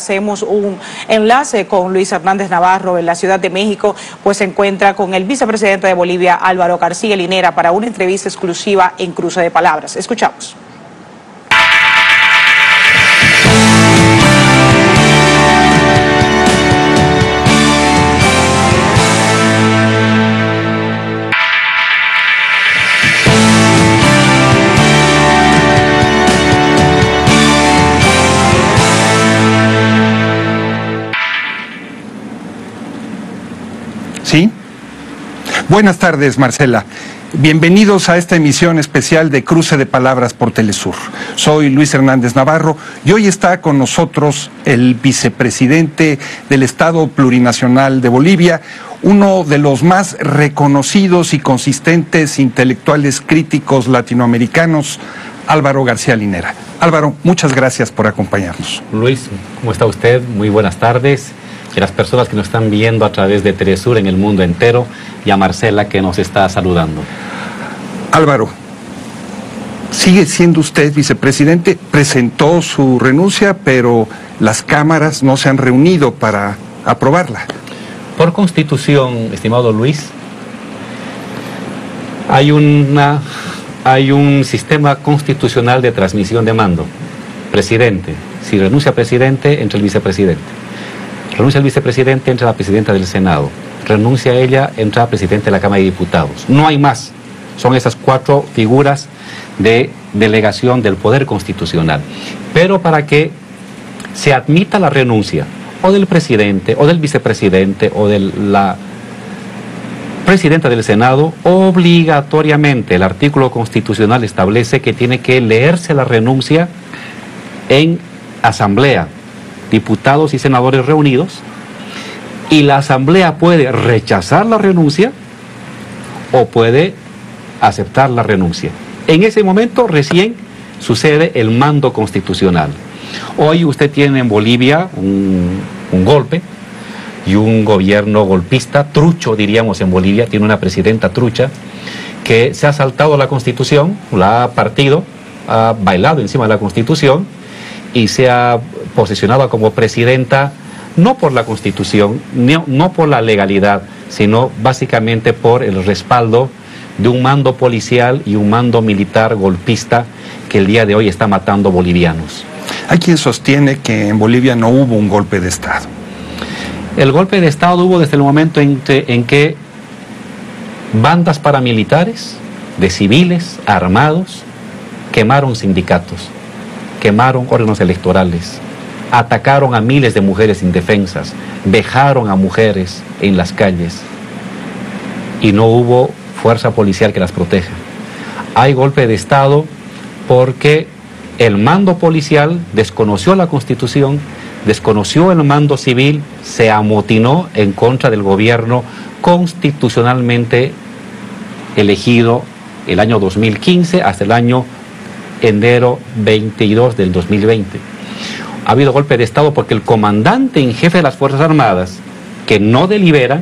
Hacemos un enlace con Luis Hernández Navarro en la Ciudad de México, pues se encuentra con el vicepresidente de Bolivia, Álvaro García Linera, para una entrevista exclusiva en Cruce de Palabras. Escuchamos. ¿Sí? Buenas tardes, Marcela. Bienvenidos a esta emisión especial de Cruce de Palabras por Telesur. Soy Luis Hernández Navarro y hoy está con nosotros el vicepresidente del Estado Plurinacional de Bolivia, uno de los más reconocidos y consistentes intelectuales críticos latinoamericanos, Álvaro García Linera. Álvaro, muchas gracias por acompañarnos. Luis, ¿cómo está usted? Muy buenas tardes. Y a las personas que nos están viendo a través de Telesur en el mundo entero, y a Marcela, que nos está saludando. Álvaro, sigue siendo usted vicepresidente, presentó su renuncia, pero las cámaras no se han reunido para aprobarla. Por constitución, estimado Luis, hay un sistema constitucional de transmisión de mando. Presidente, si renuncia presidente, entra el vicepresidente. Renuncia el vicepresidente, entra la presidenta del Senado. Renuncia ella, entra la presidenta de la Cámara de Diputados. No hay más. Son esas cuatro figuras de delegación del poder constitucional. Pero para que se admita la renuncia o del presidente, o del vicepresidente, o de la presidenta del Senado, obligatoriamente el artículo constitucional establece que tiene que leerse la renuncia en asamblea, diputados y senadores reunidos, y la asamblea puede rechazar la renuncia o puede aceptar la renuncia. En ese momento recién sucede el mando constitucional. Hoy usted tiene en Bolivia un golpe y un gobierno golpista, trucho diríamos en Bolivia, tiene una presidenta trucha que se ha saltado la Constitución, la ha partido, ha bailado encima de la Constitución y se ha posicionado como presidenta no por la Constitución, no por la legalidad, sino básicamente por el respaldo de un mando policial y un mando militar golpista que el día de hoy está matando bolivianos. Hay quien sostiene que en Bolivia no hubo un golpe de Estado. El golpe de Estado hubo desde el momento en que bandas paramilitares de civiles armados quemaron sindicatos, quemaron órganos electorales, atacaron a miles de mujeres indefensas, vejaron a mujeres en las calles y no hubo fuerza policial que las proteja. Hay golpe de Estado porque el mando policial desconoció la Constitución, desconoció el mando civil, se amotinó en contra del gobierno constitucionalmente elegido el año 2015 hasta el año enero 22 del 2020. Ha habido golpe de Estado porque el comandante en jefe de las Fuerzas Armadas, que no delibera,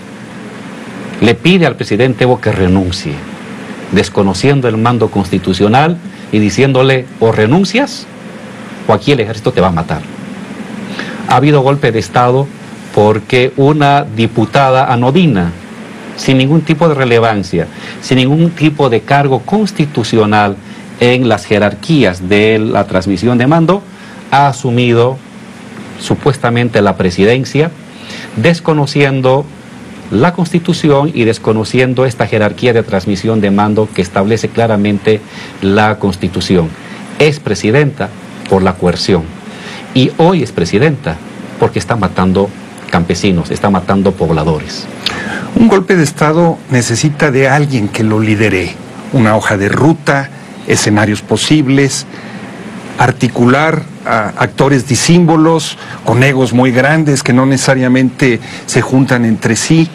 le pide al presidente Evo que renuncie, desconociendo el mando constitucional y diciéndole o renuncias o aquí el ejército te va a matar. Ha habido golpe de Estado porque una diputada anodina, sin ningún tipo de relevancia, sin ningún tipo de cargo constitucional en las jerarquías de la transmisión de mando, ha asumido supuestamente la presidencia, desconociendo la Constitución y desconociendo esta jerarquía de transmisión de mando que establece claramente la Constitución. Es presidenta por la coerción y hoy es presidenta porque está matando campesinos, está matando pobladores. Un golpe de Estado necesita de alguien que lo lidere, una hoja de ruta, escenarios posibles, articular a actores disímbolos con egos muy grandes que no necesariamente se juntan entre sí.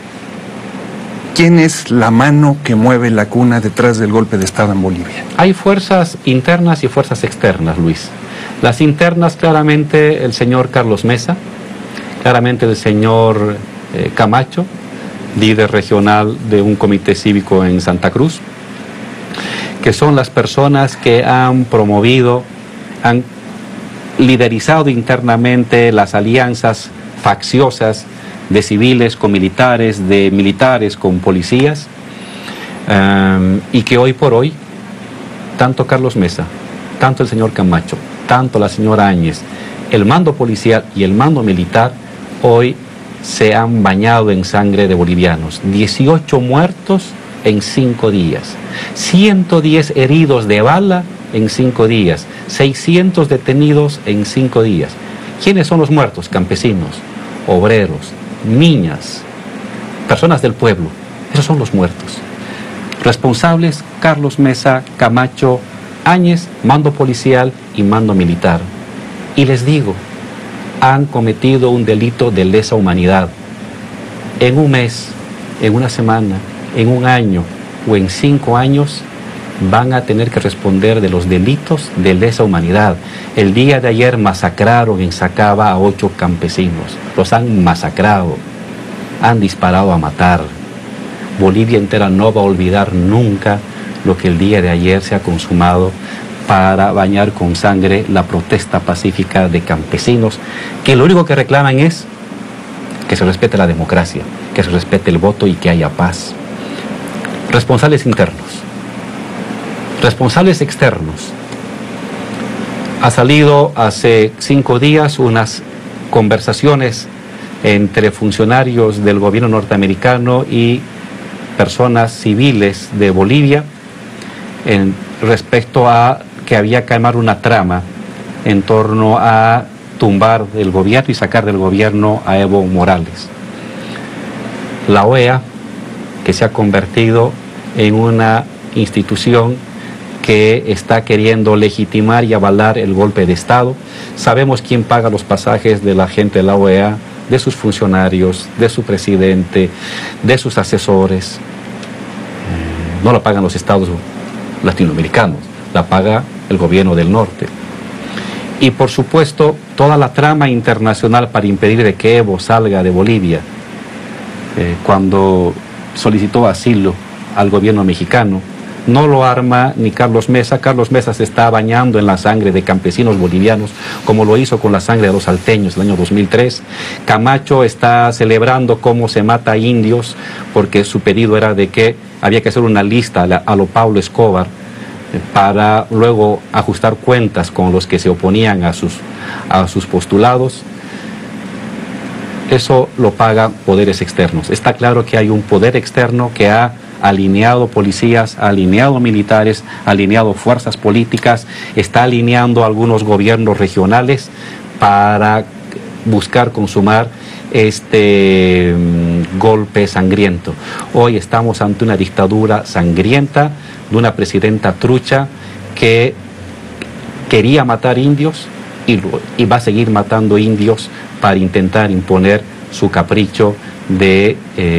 ¿Quién es la mano que mueve la cuna detrás del golpe de Estado en Bolivia? Hay fuerzas internas y fuerzas externas, Luis. Las internas, claramente el señor Carlos Mesa, claramente el señor Camacho, líder regional de un comité cívico en Santa Cruz, que son las personas que han promovido, han liderizado internamente las alianzas facciosas de civiles con militares, de militares con policías, y que hoy por hoy, tanto Carlos Mesa, tanto el señor Camacho, tanto la señora Áñez, el mando policial y el mando militar, hoy se han bañado en sangre de bolivianos. 18 muertos en 5 días, 110 heridos de bala en 5 días, 600 detenidos en 5 días. ¿Quiénes son los muertos? Campesinos, obreros, niñas, personas del pueblo. Esos son los muertos. Responsables: Carlos Mesa, Camacho, Áñez, mando policial y mando militar. Y les digo, han cometido un delito de lesa humanidad. En un mes, en una semana, en un año o en 5 años van a tener que responder de los delitos de lesa humanidad. El día de ayer masacraron en Sacaba a 8 campesinos. Los han masacrado, han disparado a matar. Bolivia entera no va a olvidar nunca lo que el día de ayer se ha consumado para bañar con sangre la protesta pacífica de campesinos, que lo único que reclaman es que se respete la democracia, que se respete el voto y que haya paz. Responsables internos. Responsables externos. Ha salido hace 5 días unas conversaciones entre funcionarios del gobierno norteamericano y personas civiles de Bolivia en respecto a que había que armar una trama en torno a tumbar el gobierno y sacar del gobierno a Evo Morales. La OEA, que se ha convertido en una institución que está queriendo legitimar y avalar el golpe de Estado. Sabemos quién paga los pasajes de la gente de la OEA, de sus funcionarios, de su presidente, de sus asesores. No lo pagan los estados latinoamericanos, la paga el gobierno del norte. Y por supuesto, toda la trama internacional para impedir de que Evo salga de Bolivia, cuando solicitó asilo al gobierno mexicano, no lo arma ni Carlos Mesa. Carlos Mesa se está bañando en la sangre de campesinos bolivianos, como lo hizo con la sangre de los salteños el año 2003. Camacho está celebrando cómo se mata a indios, porque su pedido era de que había que hacer una lista a lo Pablo Escobar, para luego ajustar cuentas con los que se oponían a sus postulados. Eso lo pagan poderes externos. Está claro que hay un poder externo que ha alineado policías, ha alineado militares, ha alineado fuerzas políticas, está alineando algunos gobiernos regionales para buscar consumar este golpe sangriento. Hoy estamos ante una dictadura sangrienta de una presidenta trucha que quería matar indios y va a seguir matando indios para intentar imponer su capricho de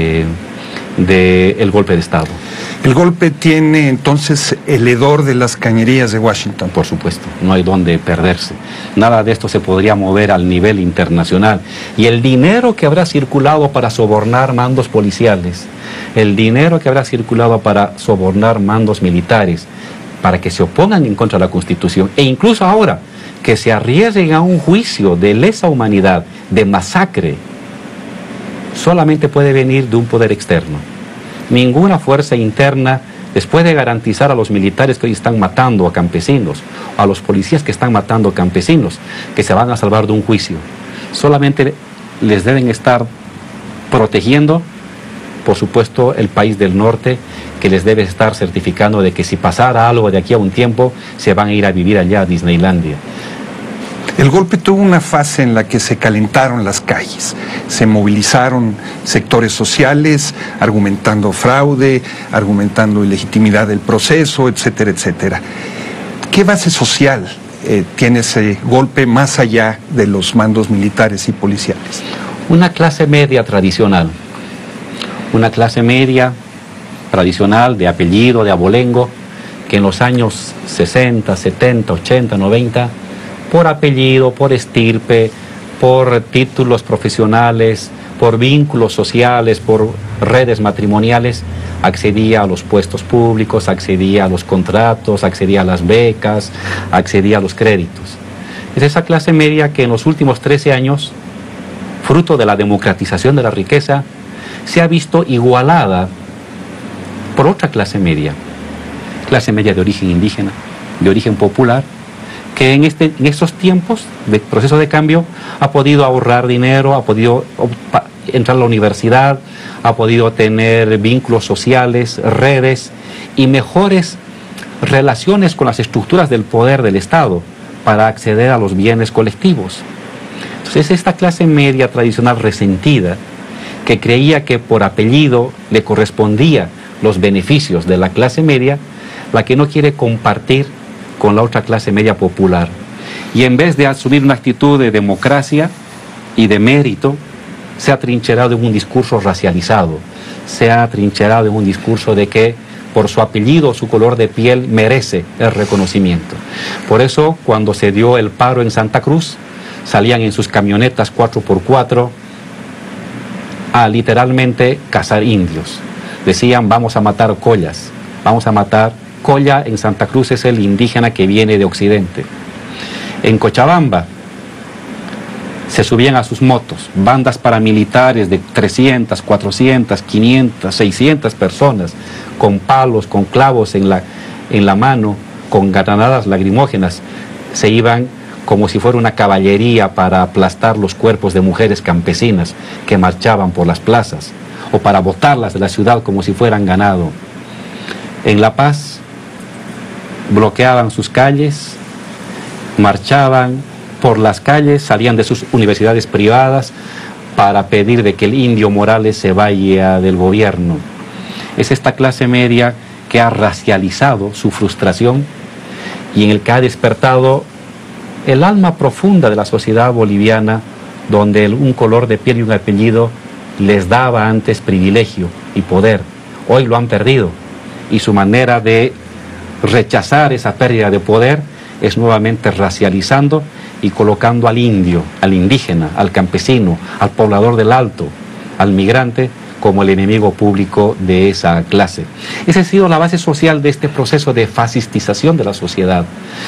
el golpe de Estado. El golpe tiene entonces el hedor de las cañerías de Washington. Por supuesto, no hay dónde perderse. Nada de esto se podría mover al nivel internacional. Y el dinero que habrá circulado para sobornar mandos policiales, el dinero que habrá circulado para sobornar mandos militares, para que se opongan en contra de la Constitución, e incluso ahora que se arriesguen a un juicio de lesa humanidad, de masacre, solamente puede venir de un poder externo. Ninguna fuerza interna les puede garantizar a los militares que hoy están matando a campesinos, a los policías que están matando a campesinos, que se van a salvar de un juicio. Solamente les deben estar protegiendo, por supuesto, el país del norte, que les debe estar certificando de que si pasara algo de aquí a un tiempo, se van a ir a vivir allá a Disneylandia. El golpe tuvo una fase en la que se calentaron las calles, se movilizaron sectores sociales, argumentando fraude, argumentando ilegitimidad del proceso, etcétera, etcétera. ¿Qué base social tiene ese golpe más allá de los mandos militares y policiales? Una clase media tradicional, una clase media tradicional de apellido, de abolengo, que en los años 60, 70, 80, 90... por apellido, por estirpe, por títulos profesionales, por vínculos sociales, por redes matrimoniales, accedía a los puestos públicos, accedía a los contratos, accedía a las becas, accedía a los créditos. Es esa clase media que en los últimos 13 años, fruto de la democratización de la riqueza, se ha visto igualada por otra clase media de origen indígena, de origen popular, que en estos tiempos de proceso de cambio ha podido ahorrar dinero, ha podido entrar a la universidad, ha podido tener vínculos sociales, redes y mejores relaciones con las estructuras del poder del Estado para acceder a los bienes colectivos. Entonces, esta clase media tradicional resentida, que creía que por apellido le correspondía los beneficios de la clase media, la que no quiere compartir con la otra clase media popular. Y en vez de asumir una actitud de democracia y de mérito, se ha trincherado en un discurso racializado, se ha trincherado en un discurso de que por su apellido, su color de piel merece el reconocimiento. Por eso, cuando se dio el paro en Santa Cruz, salían en sus camionetas 4x4 a literalmente cazar indios. Decían, vamos a matar collas, vamos a matar. Colla en Santa Cruz es el indígena que viene de Occidente. En Cochabamba se subían a sus motos bandas paramilitares de 300, 400, 500, 600 personas, con palos, con clavos en la mano, con granadas lacrimógenas. Se iban como si fuera una caballería para aplastar los cuerpos de mujeres campesinas que marchaban por las plazas, o para botarlas de la ciudad como si fueran ganado. En La Paz bloqueaban sus calles, marchaban por las calles, salían de sus universidades privadas para pedir de que el indio Morales se vaya del gobierno. Es esta clase media que ha racializado su frustración y en el que ha despertado el alma profunda de la sociedad boliviana, donde un color de piel y un apellido les daba antes privilegio y poder. Hoy lo han perdido y su manera de rechazar esa pérdida de poder es nuevamente racializando y colocando al indio, al indígena, al campesino, al poblador del Alto, al migrante como el enemigo público de esa clase. Esa ha sido la base social de este proceso de fascistización de la sociedad.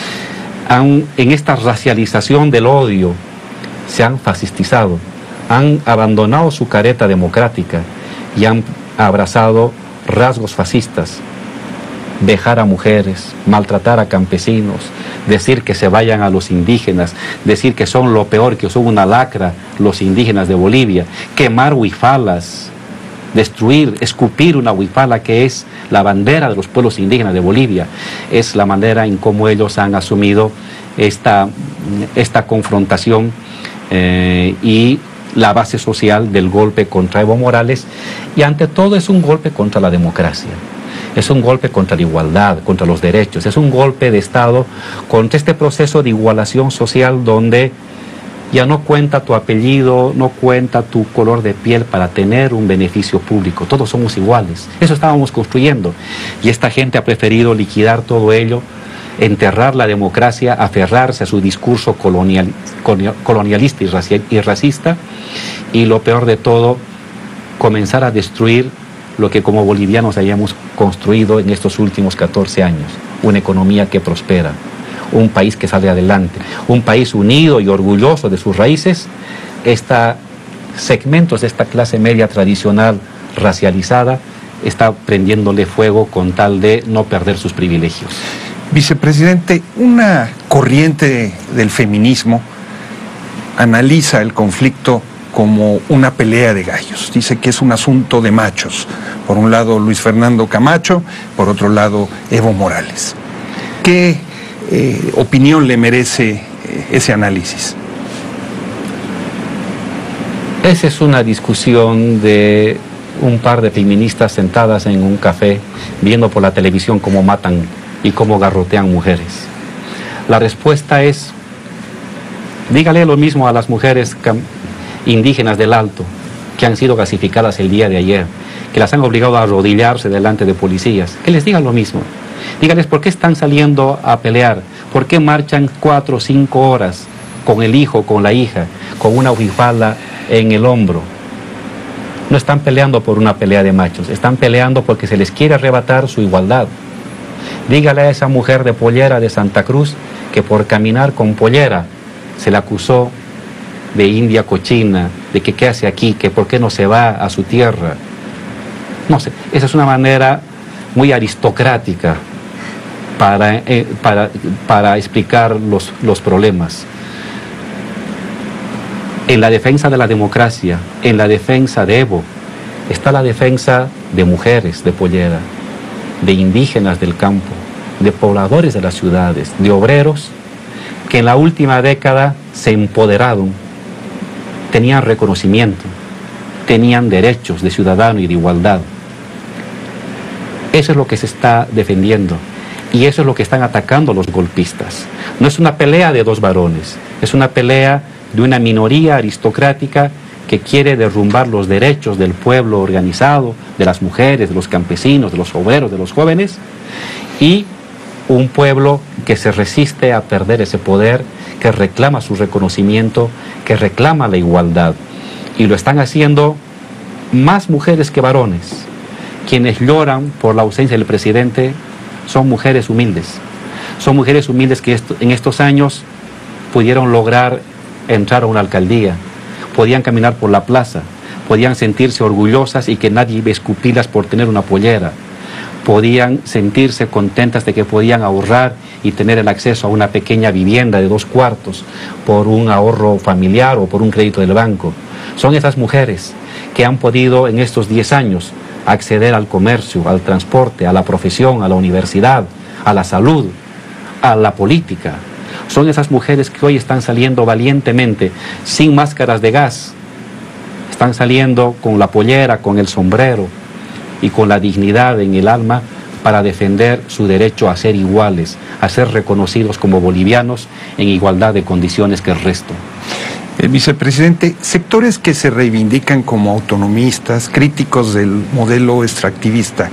En esta racialización del odio se han fascistizado, han abandonado su careta democrática y han abrazado rasgos fascistas. Dejar a mujeres, maltratar a campesinos, decir que se vayan a los indígenas, decir que son lo peor, que son una lacra los indígenas de Bolivia, quemar huifalas, destruir, escupir una huifala que es la bandera de los pueblos indígenas de Bolivia. Es la manera en cómo ellos han asumido esta confrontación y la base social del golpe contra Evo Morales, y ante todo es un golpe contra la democracia. Es un golpe contra la igualdad, contra los derechos, es un golpe de Estado contra este proceso de igualación social donde ya no cuenta tu apellido, no cuenta tu color de piel para tener un beneficio público. Todos somos iguales. Eso estábamos construyendo. Y esta gente ha preferido liquidar todo ello, enterrar la democracia, aferrarse a su discurso colonialista y racista, y lo peor de todo, comenzar a destruir lo que como bolivianos hayamos construido en estos últimos 14 años. Una economía que prospera, un país que sale adelante, un país unido y orgulloso de sus raíces. Segmentos de esta clase media tradicional racializada está prendiéndole fuego con tal de no perder sus privilegios. Vicepresidente, una corriente del feminismo analiza el conflicto como una pelea de gallos. Dice que es un asunto de machos. Por un lado Luis Fernando Camacho, por otro lado Evo Morales. ¿Qué opinión le merece ese análisis? Esa es una discusión de un par de feministas sentadas en un café viendo por la televisión cómo matan y cómo garrotean mujeres. La respuesta es, dígale lo mismo a las mujeres indígenas del Alto que han sido gasificadas el día de ayer, que las han obligado a arrodillarse delante de policías, que les digan lo mismo. Dígales por qué están saliendo a pelear, por qué marchan 4 o 5 horas con el hijo, con la hija, con una huifala en el hombro. No están peleando por una pelea de machos, están peleando porque se les quiere arrebatar su igualdad. Dígale a esa mujer de pollera de Santa Cruz que por caminar con pollera se le acusó de india cochina, de que qué hace aquí, que por qué no se va a su tierra. No sé, esa es una manera muy aristocrática para explicar los problemas. En la defensa de la democracia, en la defensa de Evo, está la defensa de mujeres de Pollera, de indígenas del campo, de pobladores de las ciudades, de obreros que en la última década se empoderaron, tenían reconocimiento, tenían derechos de ciudadano y de igualdad. Eso es lo que se está defendiendo y eso es lo que están atacando los golpistas. No es una pelea de dos varones, es una pelea de una minoría aristocrática que quiere derrumbar los derechos del pueblo organizado, de las mujeres, de los campesinos, de los obreros, de los jóvenes, y un pueblo que se resiste a perder ese poder, que reclama su reconocimiento, que reclama la igualdad. Y lo están haciendo más mujeres que varones. Quienes lloran por la ausencia del presidente son mujeres humildes. Son mujeres humildes que en estos años pudieron lograr entrar a una alcaldía, podían caminar por la plaza, podían sentirse orgullosas y que nadie iba a escupirlas por tener una pollera, podían sentirse contentas de que podían ahorrar y tener el acceso a una pequeña vivienda de 2 cuartos por un ahorro familiar o por un crédito del banco. Son esas mujeres que han podido en estos 10 años acceder al comercio, al transporte, a la profesión, a la universidad, a la salud, a la política. Son esas mujeres que hoy están saliendo valientemente, sin máscaras de gas. Están saliendo con la pollera, con el sombrero y con la dignidad en el alma para defender su derecho a ser iguales, a ser reconocidos como bolivianos en igualdad de condiciones que el resto. Vicepresidente, sectores que se reivindican como autonomistas, críticos del modelo extractivista,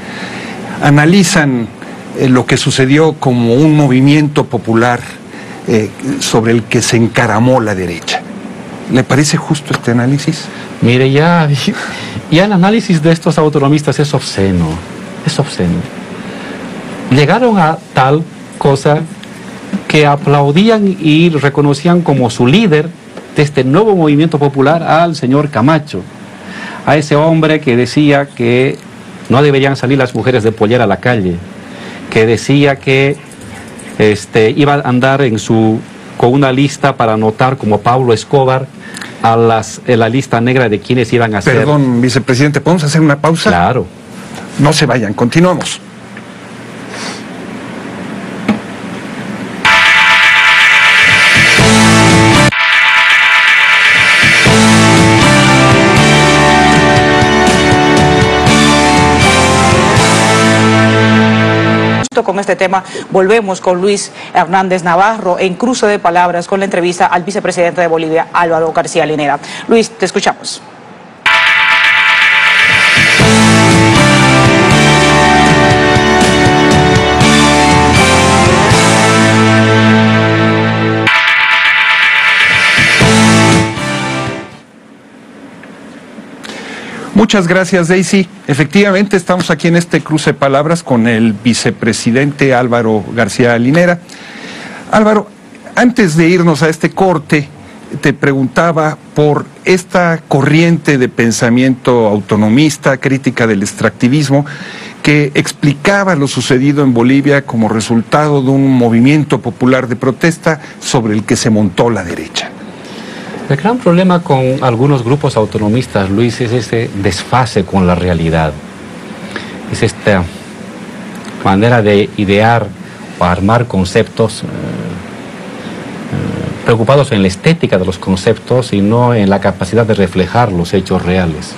analizan lo que sucedió como un movimiento popular sobre el que se encaramó la derecha. ¿Le parece justo este análisis? Mire, ya el análisis de estos autonomistas es obsceno, es obsceno. Llegaron a tal cosa que aplaudían y reconocían como su líder de este nuevo movimiento popular al señor Camacho, a ese hombre que decía que no deberían salir las mujeres de pollera a la calle, que decía que iba a andar con una lista para anotar como Pablo Escobar en la lista negra de quienes iban a ser. Perdón, vicepresidente, ¿podemos hacer una pausa? Claro. No se vayan, continuamos. Con este tema volvemos con Luis Hernández Navarro en Cruce de Palabras con la entrevista al vicepresidente de Bolivia, Álvaro García Linera. Luis, te escuchamos. Muchas gracias, Daisy. Efectivamente, estamos aquí en este cruce de palabras con el vicepresidente Álvaro García Linera. Álvaro, antes de irnos a este corte, te preguntaba por esta corriente de pensamiento autonomista, crítica del extractivismo, que explicaba lo sucedido en Bolivia como resultado de un movimiento popular de protesta sobre el que se montó la derecha. El gran problema con algunos grupos autonomistas, Luis, es ese desfase con la realidad. Es esta manera de idear o armar conceptos preocupados en la estética de los conceptos y no en la capacidad de reflejar los hechos reales.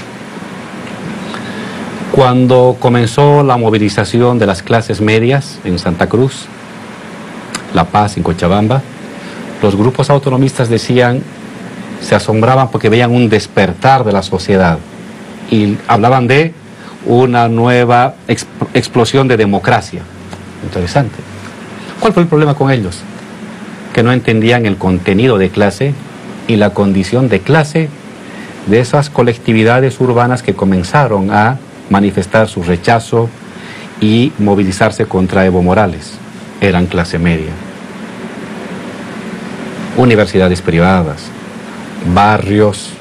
Cuando comenzó la movilización de las clases medias en Santa Cruz, La Paz, en Cochabamba, los grupos autonomistas se asombraban porque veían un despertar de la sociedad y hablaban de una nueva explosión de democracia. Interesante. ¿Cuál fue el problema con ellos? Que no entendían el contenido de clase y la condición de clase de esas colectividades urbanas que comenzaron a manifestar su rechazo y movilizarse contra Evo Morales. Eran clase media. universidades privadas, barrios,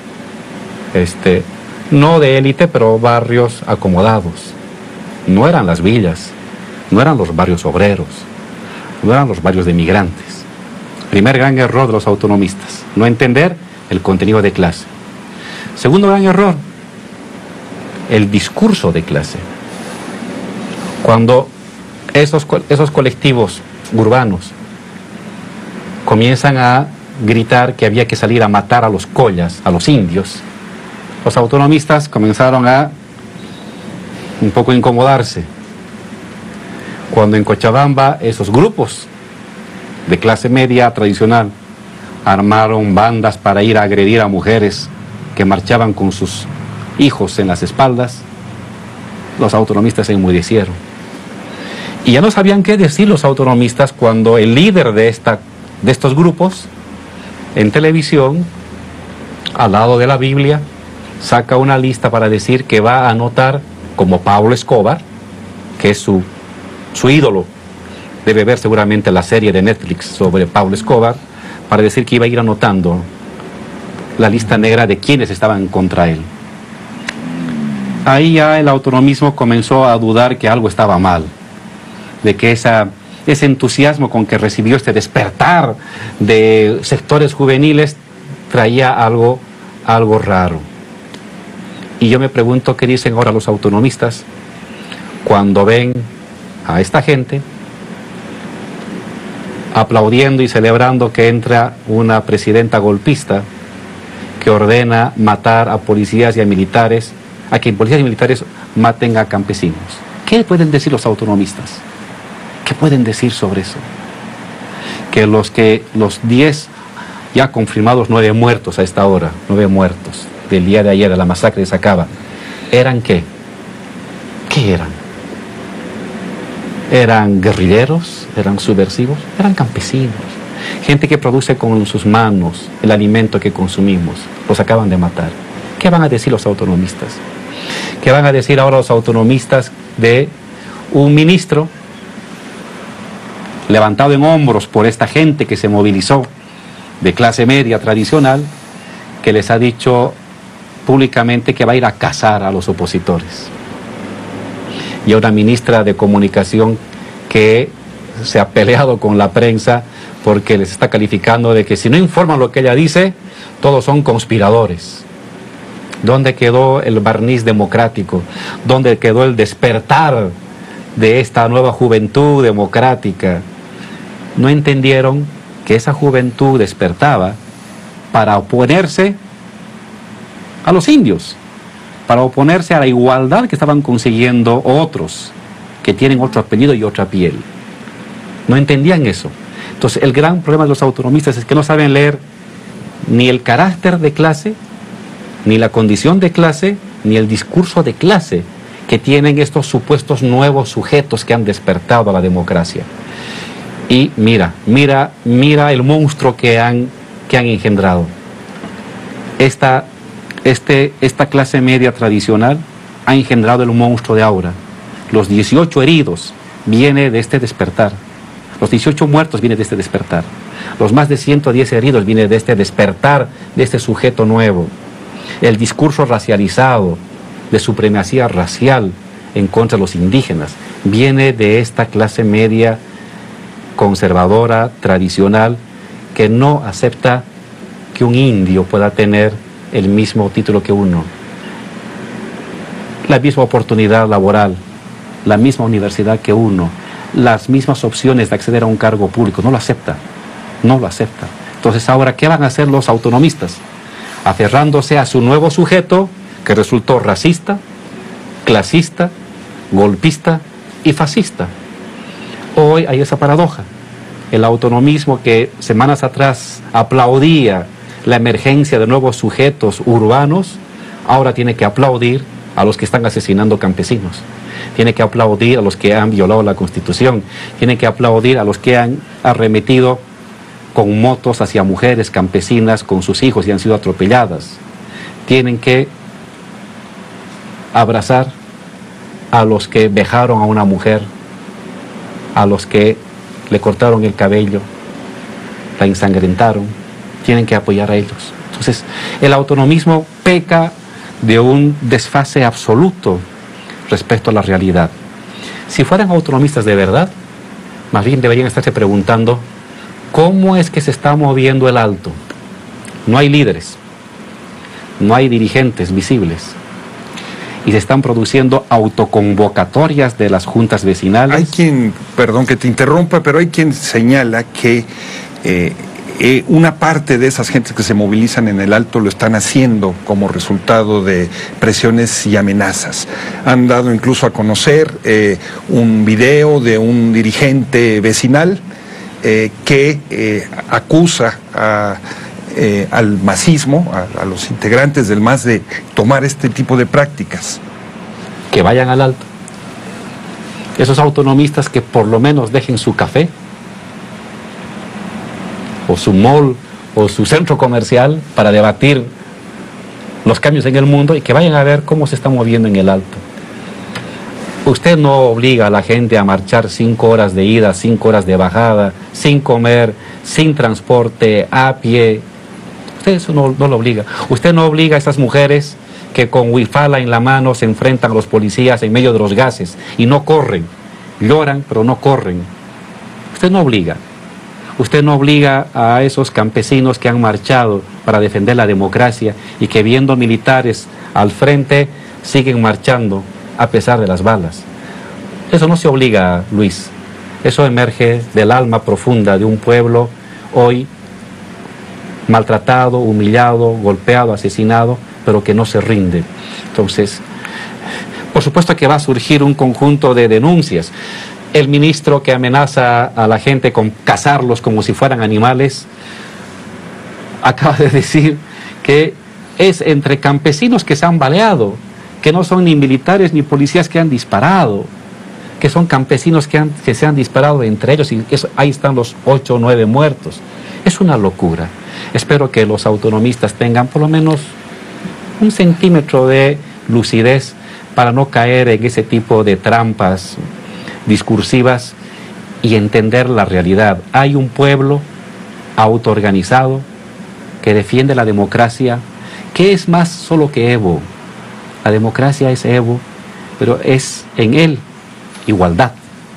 no de élite, pero barrios acomodados. No eran las villas, no eran los barrios obreros, no eran los barrios de migrantes. Primer gran error de los autonomistas, no entender el contenido de clase. Segundo gran error, el discurso de clase. Cuando esos colectivos urbanos comienzan a gritar que había que salir a matar a los collas, a los indios, los autonomistas comenzaron a un poco incomodarse. Cuando en Cochabamba esos grupos de clase media tradicional armaron bandas para ir a agredir a mujeres que marchaban con sus hijos en las espaldas, los autonomistas se enmudecieron. Y ya no sabían qué decir los autonomistas cuando el líder de estos grupos, en televisión, al lado de la Biblia, saca una lista para decir que va a anotar como Pablo Escobar, que es su ídolo. Debe ver seguramente la serie de Netflix sobre Pablo Escobar, para decir que iba a ir anotando la lista negra de quienes estaban contra él. Ahí ya el autonomismo comenzó a dudar que algo estaba mal, de que ese entusiasmo con que recibió este despertar de sectores juveniles traía algo raro. Y yo me pregunto qué dicen ahora los autonomistas cuando ven a esta gente aplaudiendo y celebrando que entra una presidenta golpista que ordena matar a policías y a militares, a que policías y militares maten a campesinos. ¿Qué pueden decir los autonomistas? ¿Qué pueden decir sobre eso? Que los 10 ya confirmados 9 muertos a esta hora, 9 muertos del día de ayer de la masacre de Sacaba, ¿eran qué? ¿Qué eran? ¿Eran guerrilleros? ¿Eran subversivos? Eran campesinos, gente que produce con sus manos el alimento que consumimos. Los acaban de matar. ¿Qué van a decir los autonomistas? ¿Qué van a decir ahora los autonomistas de un ministro levantado en hombros por esta gente que se movilizó de clase media tradicional, que les ha dicho públicamente que va a ir a cazar a los opositores? Y a una ministra de comunicación que se ha peleado con la prensa porque les está calificando de que si no informan lo que ella dice, todos son conspiradores. ¿Dónde quedó el barniz democrático? ¿Dónde quedó el despertar de esta nueva juventud democrática? No entendieron que esa juventud despertaba para oponerse a los indios, para oponerse a la igualdad que estaban consiguiendo otros, que tienen otro apellido y otra piel. No entendían eso. Entonces el gran problema de los autonomistas es que no saben leer ni el carácter de clase, ni la condición de clase, ni el discurso de clase que tienen estos supuestos nuevos sujetos que han despertado a la democracia. Y mira el monstruo que han engendrado. Esta clase media tradicional ha engendrado el monstruo de ahora. Los 18 heridos vienen de este despertar. Los 18 muertos vienen de este despertar. Los más de 110 heridos vienen de este despertar, de este sujeto nuevo. El discurso racializado, de supremacía racial en contra de los indígenas, viene de esta clase media conservadora, tradicional, que no acepta que un indio pueda tener el mismo título que uno, la misma oportunidad laboral, la misma universidad que uno, las mismas opciones de acceder a un cargo público. No lo acepta, no lo acepta. Entonces ahora, ¿qué van a hacer los autonomistas? Aferrándose a su nuevo sujeto que resultó racista, clasista, golpista y fascista. Hoy hay esa paradoja. El autonomismo que semanas atrás aplaudía la emergencia de nuevos sujetos urbanos, ahora tiene que aplaudir a los que están asesinando campesinos. Tiene que aplaudir a los que han violado la Constitución. Tiene que aplaudir a los que han arremetido con motos hacia mujeres campesinas con sus hijos y han sido atropelladas. Tienen que abrazar a los que vejaron a una mujer, a los que le cortaron el cabello, la ensangrentaron, tienen que apoyar a ellos. Entonces, el autonomismo peca de un desfase absoluto respecto a la realidad. Si fueran autonomistas de verdad, más bien deberían estarse preguntando cómo es que se está moviendo el Alto. No hay líderes, no hay dirigentes visibles y se están produciendo autoconvocatorias de las juntas vecinales. Hay quien, perdón que te interrumpa, pero hay quien señala que una parte de esas gentes que se movilizan en el Alto lo están haciendo como resultado de presiones y amenazas. Han dado incluso a conocer un video de un dirigente vecinal que acusa al masismo, a los integrantes del MAS, de tomar este tipo de prácticas. Que vayan al Alto. Esos autonomistas que por lo menos dejen su café, o su mall, o su centro comercial para debatir los cambios en el mundo y que vayan a ver cómo se está moviendo en el Alto. Usted no obliga a la gente a marchar 5 horas de ida, 5 horas de bajada, sin comer, sin transporte, a pie. Usted eso no lo obliga. Usted no obliga a esas mujeres que con huifala en la mano se enfrentan a los policías en medio de los gases y no corren. Lloran, pero no corren. Usted no obliga. Usted no obliga a esos campesinos que han marchado para defender la democracia y que viendo militares al frente siguen marchando a pesar de las balas. Eso no se obliga, Luis. Eso emerge del alma profunda de un pueblo hoy maltratado, humillado, golpeado, asesinado, pero que no se rinde. Entonces, por supuesto que va a surgir un conjunto de denuncias. El ministro que amenaza a la gente con cazarlos como si fueran animales, acaba de decir que es entre campesinos que se han baleado, que no son ni militares ni policías que han disparado, que son campesinos que se han disparado entre ellos y ahí están los 8 o 9 muertos. Es una locura. Espero que los autonomistas tengan por lo menos un centímetro de lucidez para no caer en ese tipo de trampas discursivas y entender la realidad. Hay un pueblo autoorganizado que defiende la democracia, que es más solo que Evo. La democracia es Evo, pero es en él igualdad.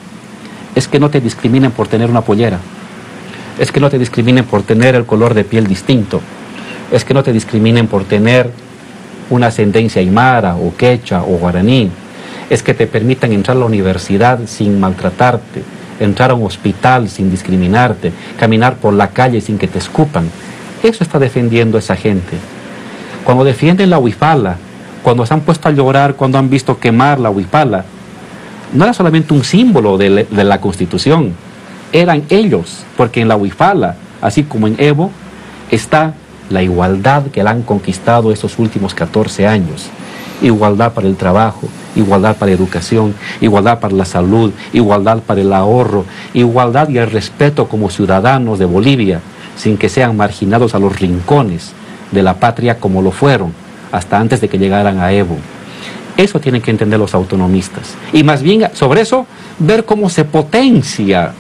Es que no te discriminen por tener una pollera. Es que no te discriminen por tener el color de piel distinto. Es que no te discriminen por tener una ascendencia aymara o quechua o guaraní. Es que te permitan entrar a la universidad sin maltratarte, entrar a un hospital sin discriminarte, caminar por la calle sin que te escupan. Eso está defendiendo esa gente. Cuando defienden la huipala, cuando se han puesto a llorar, cuando han visto quemar la huipala, no era solamente un símbolo de la Constitución, eran ellos, porque en la huipala, así como en Evo, está la igualdad que la han conquistado estos últimos 14 años. Igualdad para el trabajo, igualdad para la educación, igualdad para la salud, igualdad para el ahorro, igualdad y el respeto como ciudadanos de Bolivia, sin que sean marginados a los rincones de la patria como lo fueron hasta antes de que llegaran a Evo. Eso tienen que entender los autonomistas. Y más bien sobre eso, ver cómo se potencia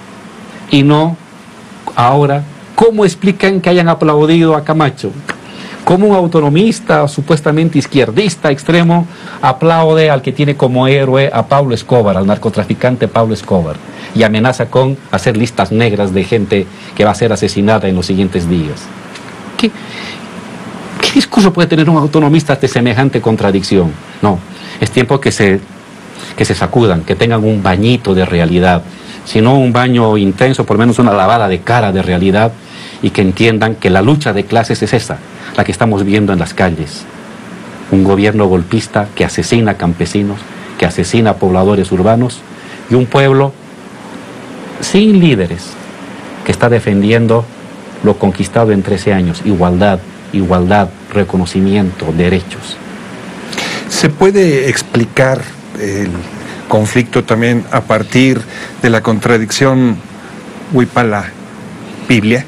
y no ahora cómo explican que hayan aplaudido a Camacho. Cómo un autonomista supuestamente izquierdista extremo aplaude al que tiene como héroe a Pablo Escobar, al narcotraficante Pablo Escobar, y amenaza con hacer listas negras de gente que va a ser asesinada en los siguientes días. ¿Qué discurso puede tener un autonomista ante semejante contradicción? No, es tiempo que se sacudan, que tengan un bañito de realidad, si no un baño intenso, por lo menos una lavada de cara de realidad, y que entiendan que la lucha de clases es esa, la que estamos viendo en las calles. Un gobierno golpista que asesina campesinos, que asesina pobladores urbanos, y un pueblo sin líderes que está defendiendo lo conquistado en 13 años, igualdad, reconocimiento, derechos. ¿Se puede explicar el conflicto también a partir de la contradicción huipala-biblia?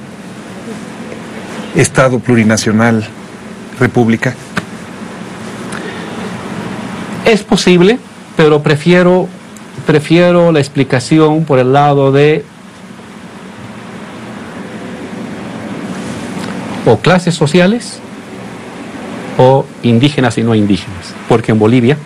Estado plurinacional, república. Es posible, pero prefiero la explicación por el lado de o clases sociales o indígenas y no indígenas, porque en Bolivia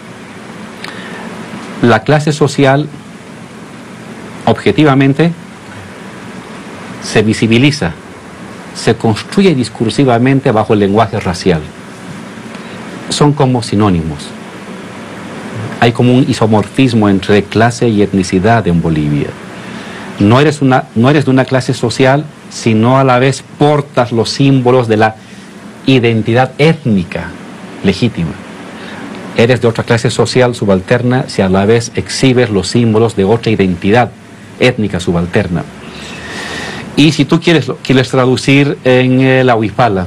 la clase social objetivamente se visibiliza, se construye discursivamente bajo el lenguaje racial. Son como sinónimos. Hay como un isomorfismo entre clase y etnicidad en Bolivia. No eres de una clase social, sino a la vez portas los símbolos de la identidad étnica legítima. Eres de otra clase social subalterna si a la vez exhibes los símbolos de otra identidad étnica subalterna. Y si tú quieres traducir en la huipala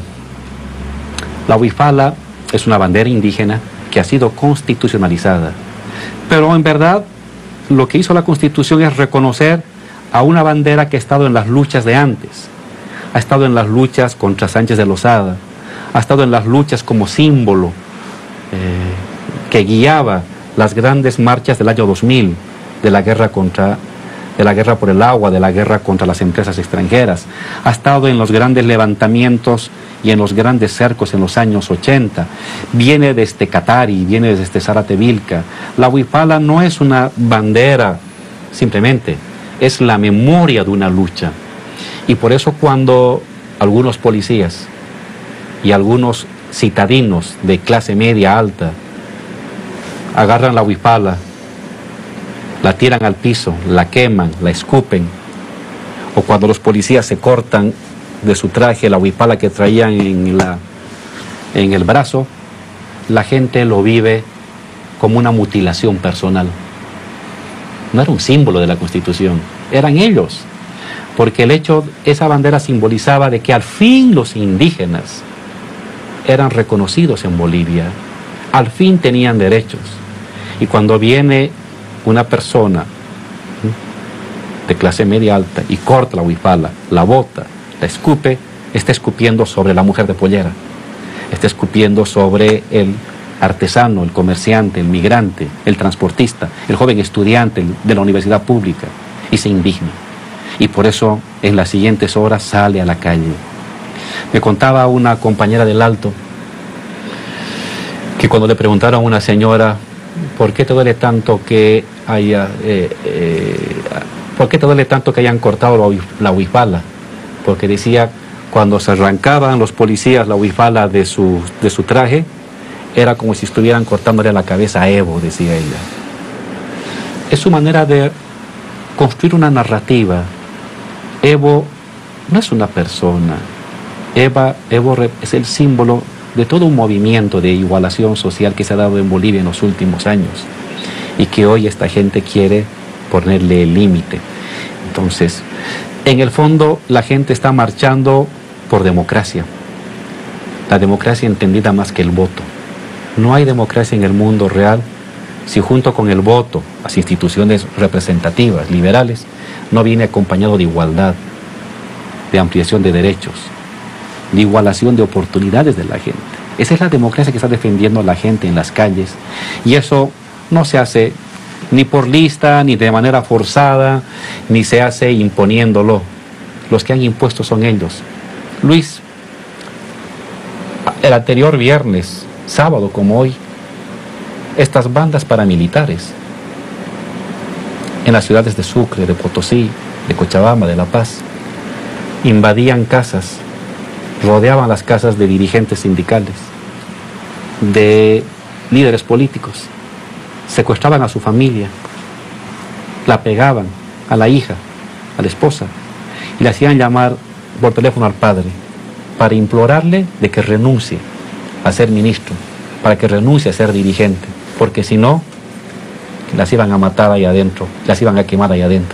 es una bandera indígena que ha sido constitucionalizada. Pero en verdad lo que hizo la Constitución es reconocer a una bandera que ha estado en las luchas de antes. Ha estado en las luchas contra Sánchez de Lozada, ha estado en las luchas como símbolo que guiaba las grandes marchas del año 2000, de la guerra por el agua, de la guerra contra las empresas extranjeras. Ha estado en los grandes levantamientos y en los grandes cercos en los años 80. Viene desde Catari, viene desde Zárate Vilca. La huipala no es una bandera simplemente, es la memoria de una lucha. Y por eso cuando algunos policías y algunos citadinos de clase media alta agarran la huipala, la tiran al piso, la queman, la escupen, o cuando los policías se cortan de su traje la huipala que traían en el brazo, la gente lo vive como una mutilación personal. No era un símbolo de la Constitución, eran ellos, porque esa bandera simbolizaba de que al fin los indígenas eran reconocidos en Bolivia, al fin tenían derechos. Y cuando viene una persona de clase media alta y corta la huipala, la bota, la escupe, está escupiendo sobre la mujer de pollera, está escupiendo sobre el artesano, el comerciante, el migrante, el transportista, el joven estudiante de la universidad pública, y se indigna. Y por eso en las siguientes horas sale a la calle. Me contaba una compañera del Alto que cuando le preguntaron a una señora ¿por qué te duele tanto que hayan cortado la huipala? Porque decía, cuando se arrancaban los policías la huipala de su traje, era como si estuvieran cortándole la cabeza a Evo, decía ella. Es su manera de construir una narrativa. Evo no es una persona. Evo es el símbolo de todo un movimiento de igualación social que se ha dado en Bolivia en los últimos años y que hoy esta gente quiere ponerle el límite. Entonces, en el fondo la gente está marchando por democracia, la democracia entendida más que el voto. No hay democracia en el mundo real si junto con el voto, las instituciones representativas, liberales, no viene acompañado de igualdad, de ampliación de derechos, de igualación de oportunidades de la gente. Esa es la democracia que está defendiendo la gente en las calles, y eso no se hace ni por lista, ni de manera forzada, ni se hace imponiéndolo. Los que han impuesto son ellos. Luis, el anterior viernes, sábado como hoy, estas bandas paramilitares en las ciudades de Sucre, de Potosí, de Cochabamba, de La Paz, invadían casas, rodeaban las casas de dirigentes sindicales, de líderes políticos, secuestraban a su familia, la pegaban a la hija, a la esposa, y le hacían llamar por teléfono al padre para implorarle de que renuncie a ser ministro, para que renuncie a ser dirigente, porque si no, las iban a matar ahí adentro, las iban a quemar ahí adentro.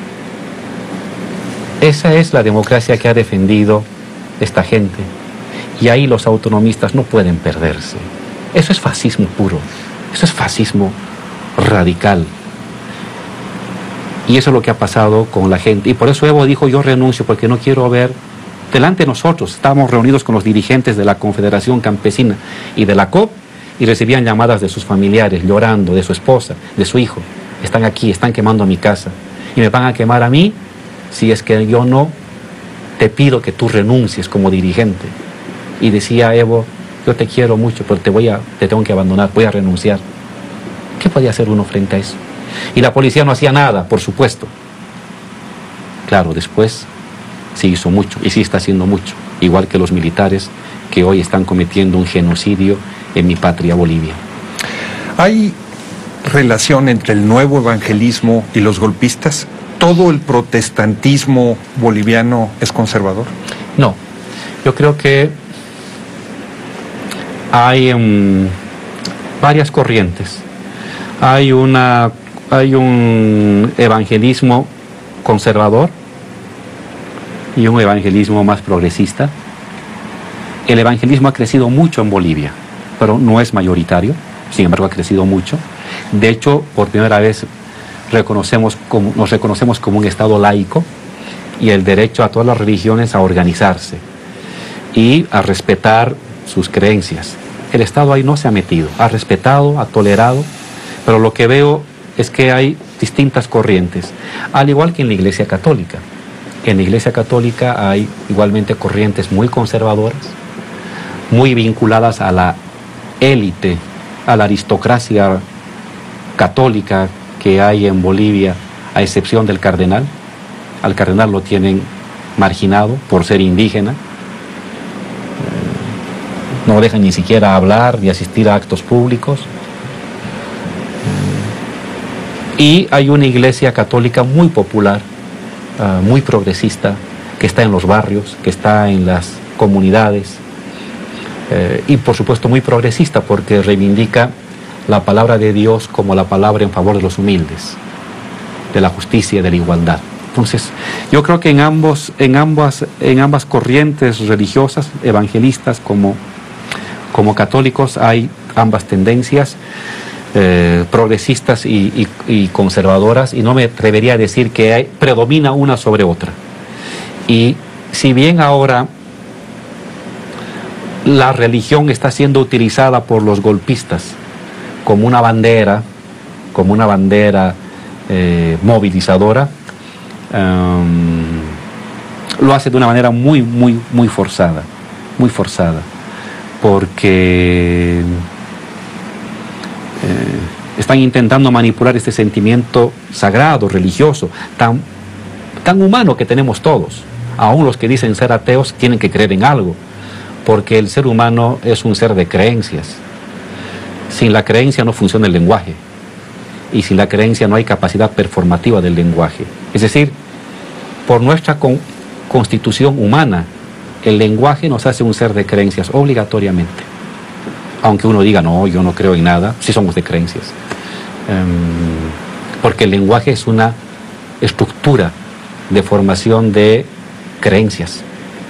Esa es la democracia que ha defendido esta gente, y ahí los autonomistas no pueden perderse. Eso es fascismo puro, eso es fascismo radical, y eso es lo que ha pasado con la gente. Y por eso Evo dijo: yo renuncio porque no quiero ver delante de nosotros. Estábamos reunidos con los dirigentes de la Confederación Campesina y de la COP, y recibían llamadas de sus familiares llorando, de su esposa, de su hijo: están aquí, están quemando mi casa, y me van a quemar a mí si es que yo no te pido que tú renuncies como dirigente. Y decía Evo, yo te quiero mucho, pero te tengo que abandonar, voy a renunciar. ¿Qué podía hacer uno frente a eso? Y la policía no hacía nada, por supuesto. Claro, después sí hizo mucho, y sí está haciendo mucho, igual que los militares que hoy están cometiendo un genocidio en mi patria, Bolivia. ¿Hay relación entre el nuevo evangelismo y los golpistas? ¿Todo el protestantismo boliviano es conservador? No, yo creo que hay varias corrientes. Hay un evangelismo conservador y un evangelismo más progresista. El evangelismo ha crecido mucho en Bolivia, pero no es mayoritario, sin embargo ha crecido mucho. De hecho, por primera vez nos reconocemos como un Estado laico y el derecho a todas las religiones a organizarse y a respetar sus creencias. El Estado ahí no se ha metido, ha respetado, ha tolerado, pero lo que veo es que hay distintas corrientes, al igual que en la Iglesia Católica. En la Iglesia Católica hay igualmente corrientes muy conservadoras, muy vinculadas a la élite, a la aristocracia católica que hay en Bolivia, a excepción del cardenal. Al cardenal lo tienen marginado por ser indígena. No dejan ni siquiera hablar ni asistir a actos públicos. Y hay una iglesia católica muy popular, muy progresista, que está en los barrios, que está en las comunidades, y por supuesto muy progresista porque reivindica la palabra de Dios como la palabra en favor de los humildes, de la justicia y de la igualdad. Entonces, yo creo que en ambas corrientes religiosas, evangelistas como católicos, hay ambas tendencias, progresistas y conservadoras, y no me atrevería a decir que predomina una sobre otra. Y si bien ahora la religión está siendo utilizada por los golpistas como una bandera movilizadora, lo hace de una manera muy forzada, porque están intentando manipular este sentimiento sagrado, religioso, tan humano que tenemos todos. Aún los que dicen ser ateos tienen que creer en algo, porque el ser humano es un ser de creencias. Sin la creencia no funciona el lenguaje, y sin la creencia no hay capacidad performativa del lenguaje. Es decir, por nuestra constitución humana, el lenguaje nos hace un ser de creencias obligatoriamente. Aunque uno diga, no, yo no creo en nada, sí somos de creencias. Porque el lenguaje es una estructura de formación de creencias.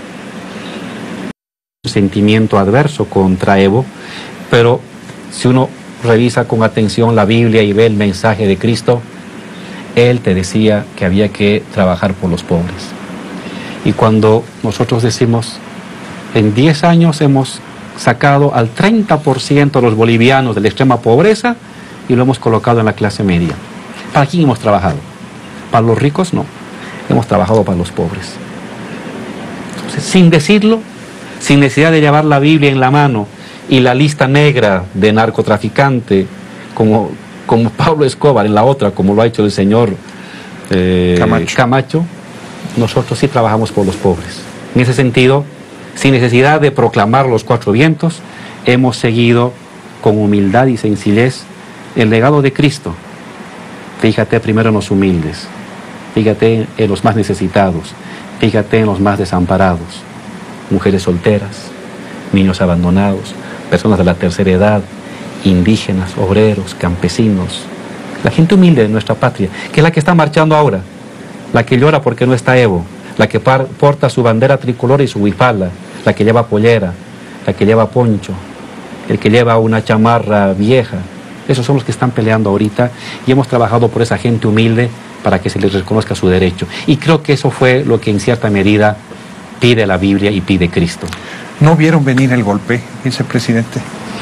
Un sentimiento adverso contra Evo, pero si uno revisa con atención la Biblia y ve el mensaje de Cristo, Él te decía que había que trabajar por los pobres. Y cuando nosotros decimos, en 10 años hemos sacado al 30% de los bolivianos de la extrema pobreza y lo hemos colocado en la clase media. ¿Para quién hemos trabajado? ¿Para los ricos? No. Hemos trabajado para los pobres. Entonces, sin decirlo, sin necesidad de llevar la Biblia en la mano y la lista negra de narcotraficante, como Pablo Escobar en la otra, como lo ha hecho el señor Camacho, nosotros sí trabajamos por los pobres. En ese sentido, sin necesidad de proclamar los 4 vientos, hemos seguido con humildad y sencillez el legado de Cristo. Fíjate primero en los humildes, fíjate en los más necesitados, fíjate en los más desamparados, mujeres solteras, niños abandonados, personas de la tercera edad, indígenas, obreros, campesinos, la gente humilde de nuestra patria, que es la que está marchando ahora, la que llora porque no está Evo, la que porta su bandera tricolor y su huipala, la que lleva pollera, la que lleva poncho, el que lleva una chamarra vieja. Esos son los que están peleando ahorita y hemos trabajado por esa gente humilde para que se les reconozca su derecho. Y creo que eso fue lo que en cierta medida pide la Biblia y pide Cristo. ¿No vieron venir el golpe, vicepresidente?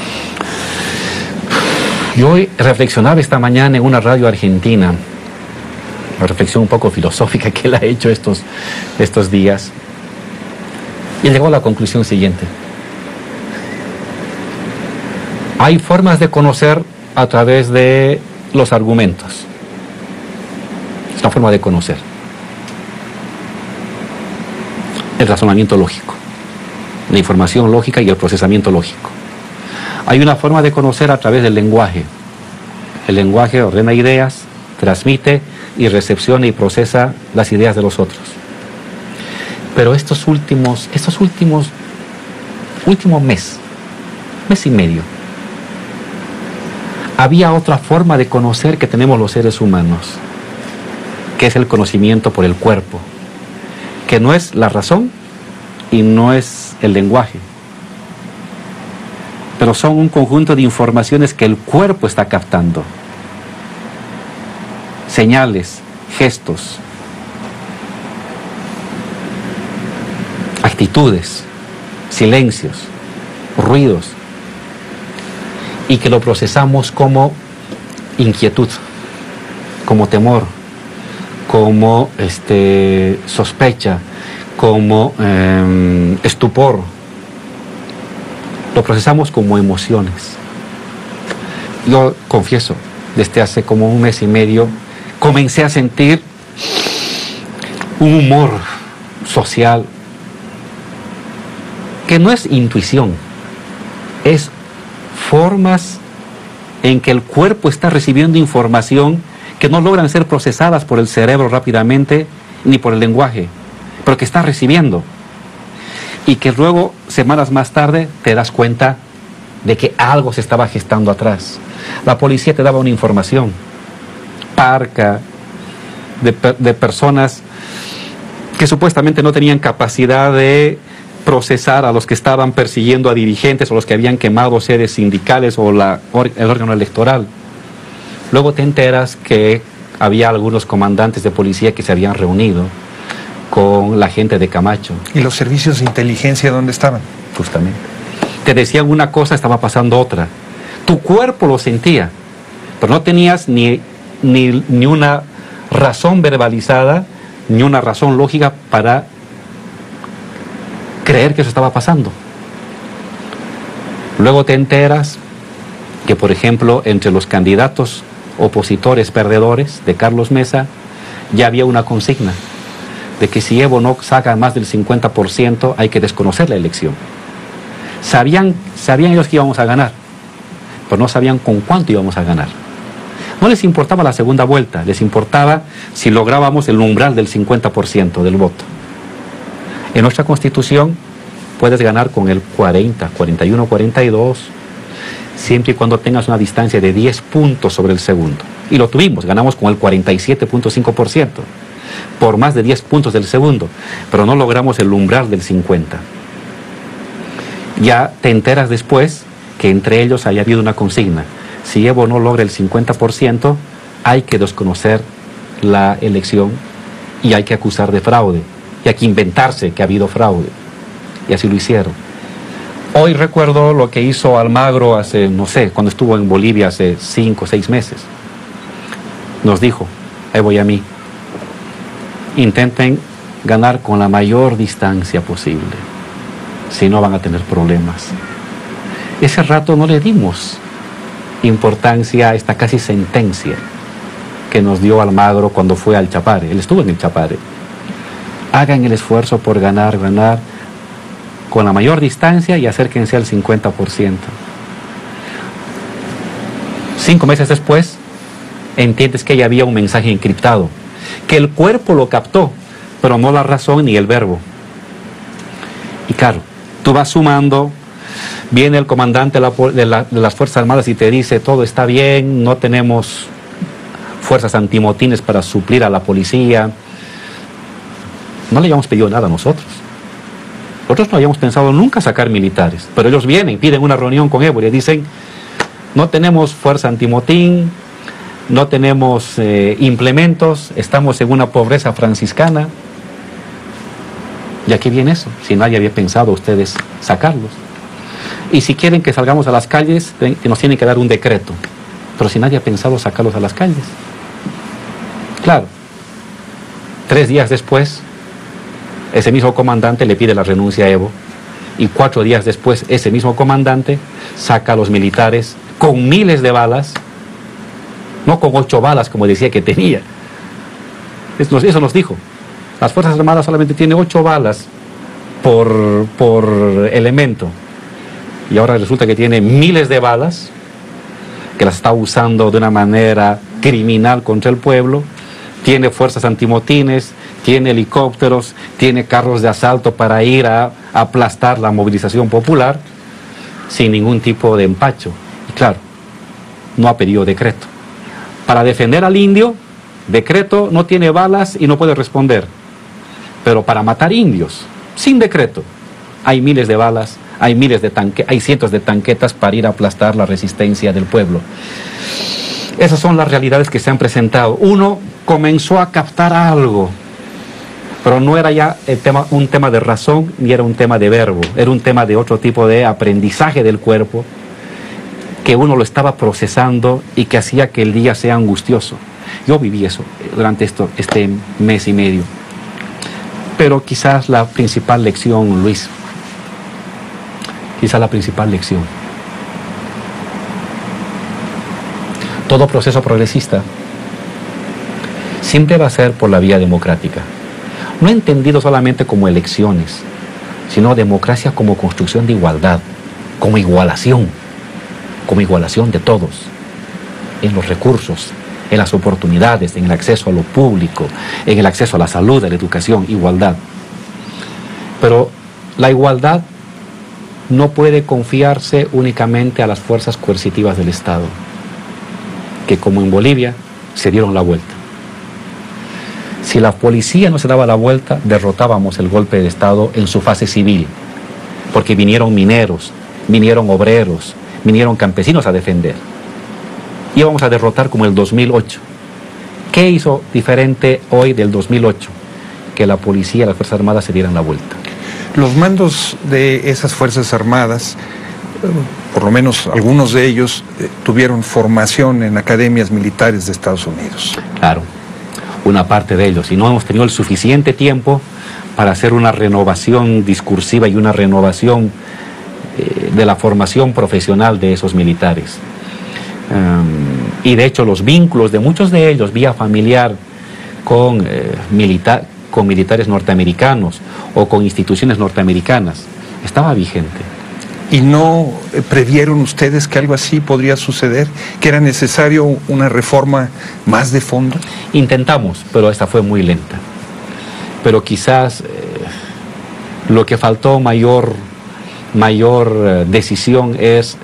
Yo reflexionaba esta mañana en una radio argentina, una reflexión un poco filosófica que él ha hecho estos días, Y llegó a la conclusión siguiente. Hay formas de conocer a través de los argumentos. Es una forma de conocer. El razonamiento lógico, la información lógica y el procesamiento lógico. Hay una forma de conocer a través del lenguaje. El lenguaje ordena ideas, transmite y recepciona y procesa las ideas de los otros. Pero estos últimos mes y medio, había otra forma de conocer que tenemos los seres humanos, que es el conocimiento por el cuerpo, que no es la razón y no es el lenguaje, pero son un conjunto de informaciones que el cuerpo está captando. Señales, gestos, actitudes, silencios, ruidos, y que lo procesamos como inquietud, como temor, como sospecha, como estupor. Lo procesamos como emociones. Yo confieso, desde hace como un mes y medio, comencé a sentir un humor social que no es intuición, es formas en que el cuerpo está recibiendo información que no logran ser procesadas por el cerebro rápidamente ni por el lenguaje, pero que está recibiendo, y que luego, semanas más tarde, te das cuenta de que algo se estaba gestando atrás. La policía te daba una información parca de personas que supuestamente no tenían capacidad de procesar a los que estaban persiguiendo a dirigentes o los que habían quemado sedes sindicales o el órgano electoral. Luego te enteras que había algunos comandantes de policía que se habían reunido con la gente de Camacho. ¿Y los servicios de inteligencia dónde estaban? Justamente. Te decían una cosa, estaba pasando otra. Tu cuerpo lo sentía, pero no tenías ni una razón verbalizada, ni una razón lógica para creer que eso estaba pasando. Luego te enteras que, por ejemplo, entre los candidatos opositores perdedores de Carlos Mesa, ya había una consigna de que si Evo no saca más del 50%, hay que desconocer la elección. Sabían ellos que íbamos a ganar, pero no sabían con cuánto íbamos a ganar. No les importaba la segunda vuelta, les importaba si lográbamos el umbral del 50% del voto. En nuestra Constitución puedes ganar con el 40, 41, 42, siempre y cuando tengas una distancia de 10 puntos sobre el segundo. Y lo tuvimos, ganamos con el 47.5%, por más de 10 puntos del segundo, pero no logramos el umbral del 50%. Ya te enteras después que entre ellos haya habido una consigna. Si Evo no logra el 50%, hay que desconocer la elección y hay que acusar de fraude. Y hay que inventarse que ha habido fraude. Y así lo hicieron. Hoy recuerdo lo que hizo Almagro hace, no sé, cuando estuvo en Bolivia hace 5 o 6 meses. Nos dijo, a Evo y a mí, intenten ganar con la mayor distancia posible, si no van a tener problemas. Ese rato no le dimos importancia a esta casi sentencia que nos dio Almagro cuando fue al Chapare. Él estuvo en el Chapare. Hagan el esfuerzo por ganar con la mayor distancia y acérquense al 50%. 5 meses después, entiendes que ya había un mensaje encriptado, que el cuerpo lo captó, pero no la razón ni el verbo. Y claro, tú vas sumando, viene el comandante de las Fuerzas Armadas y te dice, todo está bien, no tenemos fuerzas antimotines para suplir a la policía. No le habíamos pedido nada a nosotros. Nosotros no habíamos pensado nunca sacar militares, pero ellos vienen, piden una reunión con Evo y le dicen, no tenemos fuerza antimotín, no tenemos implementos, estamos en una pobreza franciscana. ¿Y a qué viene eso? Si nadie había pensado ustedes sacarlos. Y si quieren que salgamos a las calles, nos tienen que dar un decreto. Pero si nadie ha pensado sacarlos a las calles. Claro, 3 días después, Ese mismo comandante le pide la renuncia a Evo y 4 días después ese mismo comandante saca a los militares con miles de balas, no con 8 balas como decía que tenía. Eso nos dijo. Las Fuerzas Armadas solamente tienen 8 balas por elemento. Y ahora resulta que tiene miles de balas, que las está usando de una manera criminal contra el pueblo. Tiene fuerzas antimotines, tiene helicópteros, tiene carros de asalto para ir a aplastar la movilización popular sin ningún tipo de empacho. Y claro, no ha pedido decreto. Para defender al indio, decreto no tiene balas y no puede responder. Pero para matar indios, sin decreto, hay miles de balas, hay cientos de tanquetas para ir a aplastar la resistencia del pueblo. Esas son las realidades que se han presentado. Uno comenzó a captar algo, pero no era ya un tema de razón, ni era un tema de verbo, era un tema de otro tipo de aprendizaje del cuerpo, que uno lo estaba procesando y que hacía que el día sea angustioso. Yo viví eso durante este mes y medio. Pero quizás la principal lección, Luis, quizás la principal lección. Todo proceso progresista siempre va a ser por la vía democrática. No entendido solamente como elecciones, sino democracia como construcción de igualdad, como igualación de todos, en los recursos, en las oportunidades, en el acceso a lo público, en el acceso a la salud, a la educación, igualdad. Pero la igualdad no puede confiarse únicamente a las fuerzas coercitivas del Estado, que como en Bolivia se dieron la vuelta. Si la policía no se daba la vuelta, derrotábamos el golpe de Estado en su fase civil, porque vinieron mineros, vinieron obreros, vinieron campesinos a defender. Íbamos a derrotar como el 2008. ¿Qué hizo diferente hoy del 2008? Que la policía y las Fuerzas Armadas se dieran la vuelta. Los mandos de esas Fuerzas Armadas, por lo menos algunos de ellos, tuvieron formación en academias militares de Estados Unidos. Claro, una parte de ellos. Y no hemos tenido el suficiente tiempo para hacer una renovación discursiva y una renovación de la formación profesional de esos militares. Y de hecho los vínculos de muchos de ellos, vía familiar, con militares norteamericanos o con instituciones norteamericanas, estaba vigente. ¿Y no previeron ustedes que algo así podría suceder? ¿Que era necesario una reforma más de fondo? Intentamos, pero esta fue muy lenta. Pero quizás lo que faltó mayor decisión es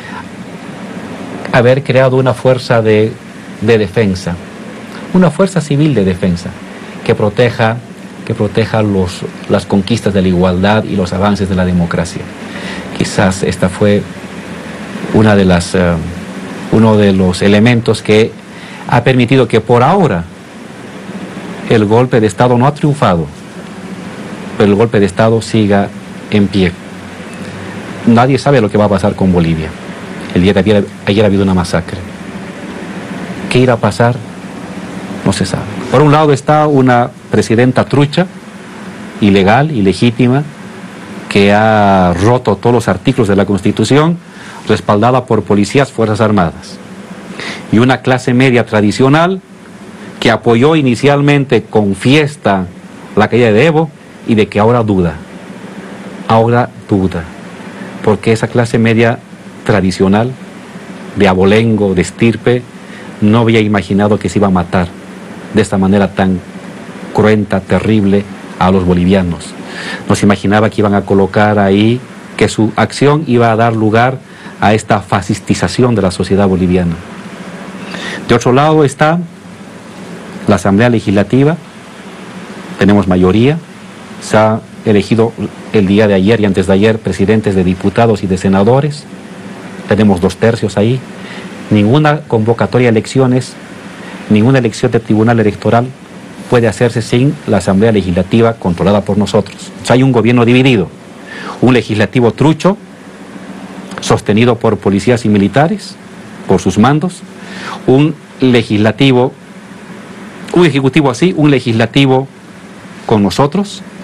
haber creado una fuerza de defensa, una fuerza civil de defensa que proteja las conquistas de la igualdad y los avances de la democracia. Quizás esta fue uno de los elementos que ha permitido que por ahora el golpe de Estado no ha triunfado, pero el golpe de Estado siga en pie. Nadie sabe lo que va a pasar con Bolivia. El día de ayer ha habido una masacre. ¿Qué irá a pasar? No se sabe. Por un lado está una presidenta trucha, ilegal, ilegítima, que ha roto todos los artículos de la Constitución, respaldada por policías, Fuerzas Armadas. Y una clase media tradicional que apoyó inicialmente con fiesta la caída de Evo y de que ahora duda. Ahora duda. Porque esa clase media tradicional, de abolengo, de estirpe, no había imaginado que se iba a matar de esta manera tan cruenta, terrible a los bolivianos. No se imaginaba que iban a colocar ahí, que su acción iba a dar lugar a esta fascistización de la sociedad boliviana. De otro lado está la Asamblea Legislativa, tenemos mayoría, se ha elegido el día de ayer y antes de ayer presidentes de diputados y de senadores, tenemos 2/3 ahí, ninguna convocatoria de elecciones, ninguna elección de tribunal electoral puede hacerse sin la Asamblea Legislativa controlada por nosotros. O sea, hay un gobierno dividido, un legislativo trucho, sostenido por policías y militares, por sus mandos, un ejecutivo así, un legislativo con nosotros,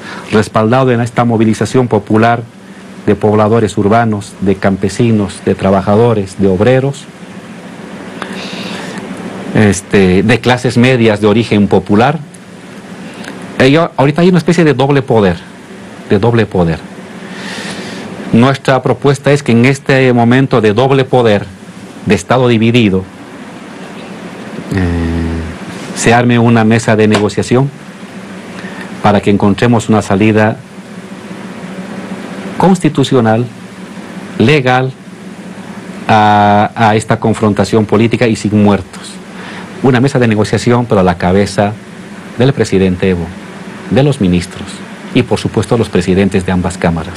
respaldado en esta movilización popular de pobladores urbanos, de campesinos, de trabajadores, de obreros, de clases medias de origen popular. Ahorita hay una especie de doble poder, Nuestra propuesta es que en este momento de doble poder, de Estado dividido, se arme una mesa de negociación para que encontremos una salida constitucional, legal, a esta confrontación política y sin muertos. Una mesa de negociación, pero a la cabeza del presidente Evo, de los ministros y por supuesto los presidentes de ambas cámaras.